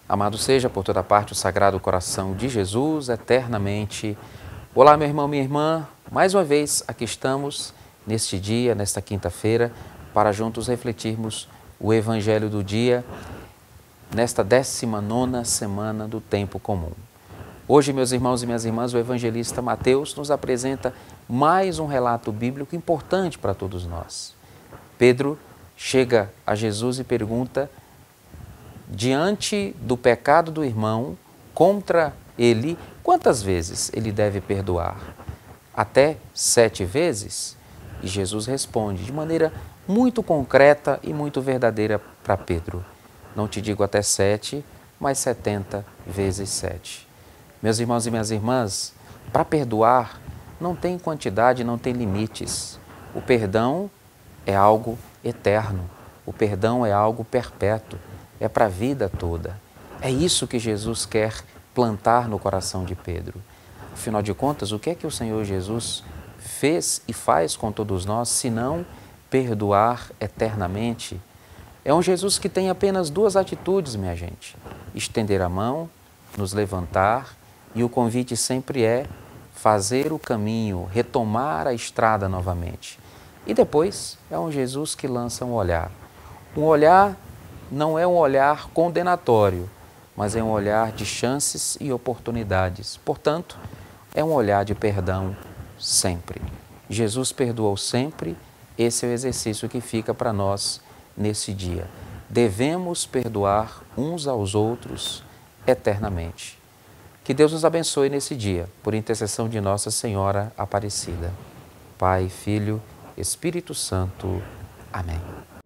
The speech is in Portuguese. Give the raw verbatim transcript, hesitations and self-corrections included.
Amado seja por toda parte o Sagrado Coração de Jesus, eternamente. Olá, meu irmão, minha irmã. Mais uma vez, aqui estamos, neste dia, nesta quinta-feira, para juntos refletirmos o Evangelho do dia, nesta décima nona semana do tempo comum. Hoje, meus irmãos e minhas irmãs, o evangelista Mateus nos apresenta mais um relato bíblico importante para todos nós. Pedro chega a Jesus e pergunta, diante do pecado do irmão contra ele, quantas vezes ele deve perdoar? Até sete vezes? E Jesus responde de maneira muito concreta e muito verdadeira para Pedro. Não te digo até sete, mas setenta vezes sete. Meus irmãos e minhas irmãs, para perdoar não tem quantidade, não tem limites. O perdão é algo eterno, o perdão é algo perpétuo, é para a vida toda. É isso que Jesus quer plantar no coração de Pedro. Afinal de contas, o que é que o Senhor Jesus fez e faz com todos nós, se não perdoar eternamente? É um Jesus que tem apenas duas atitudes, minha gente: estender a mão, nos levantar, e o convite sempre é fazer o caminho, retomar a estrada novamente. E depois é um Jesus que lança um olhar. Um olhar não é um olhar condenatório, mas é um olhar de chances e oportunidades. Portanto, é um olhar de perdão sempre. Jesus perdoou sempre, esse é o exercício que fica para nós nesse dia. Devemos perdoar uns aos outros eternamente. Que Deus nos abençoe nesse dia, por intercessão de Nossa Senhora Aparecida. Pai, Filho, Espírito Santo. Amém.